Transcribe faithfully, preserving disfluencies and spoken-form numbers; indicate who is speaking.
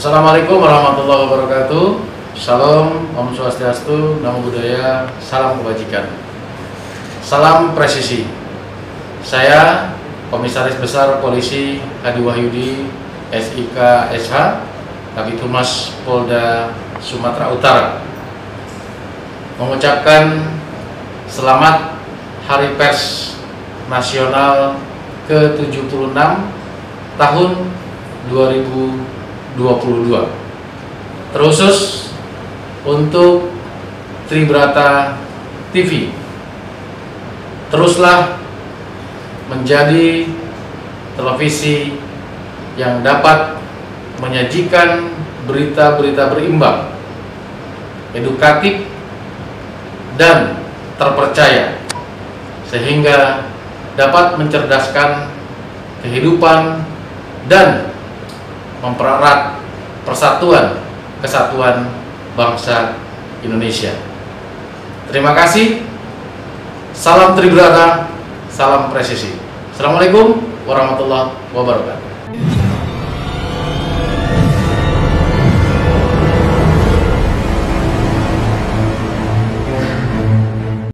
Speaker 1: Assalamualaikum warahmatullahi wabarakatuh. Shalom, Om Swastiastu, Namo Buddhaya, salam kebajikan. Salam presisi. Saya Komisaris Besar Polisi Hadi Wahyudi, S I K S H, Kabid Humas Polda Sumatera Utara, mengucapkan selamat Hari Pers Nasional ke tujuh puluh enam tahun dua ribu dua puluh dua, terkhusus untuk Tribrata T V. Teruslah menjadi televisi yang dapat menyajikan berita-berita berimbang, edukatif, dan terpercaya, sehingga dapat mencerdaskan kehidupan dan mempererat persatuan kesatuan bangsa Indonesia. Terima kasih. Salam Tribrata, salam presisi. Assalamualaikum warahmatullahi wabarakatuh.